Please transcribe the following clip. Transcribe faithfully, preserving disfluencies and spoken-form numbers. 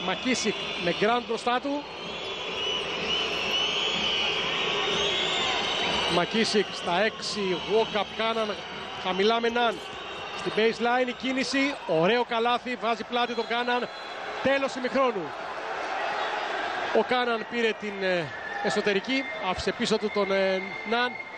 Μακίσικ με γκραντ μπροστά του. Μακίσικ στα έξι, walk-up Κάναν χαμηλά με Ναν. Στην baseline η κίνηση, ωραίο καλάθι, βάζει πλάτη τον Κάναν. Τέλος ημιχρόνου. Ο Κάναν πήρε την εσωτερική, άφησε πίσω του τον Ναν.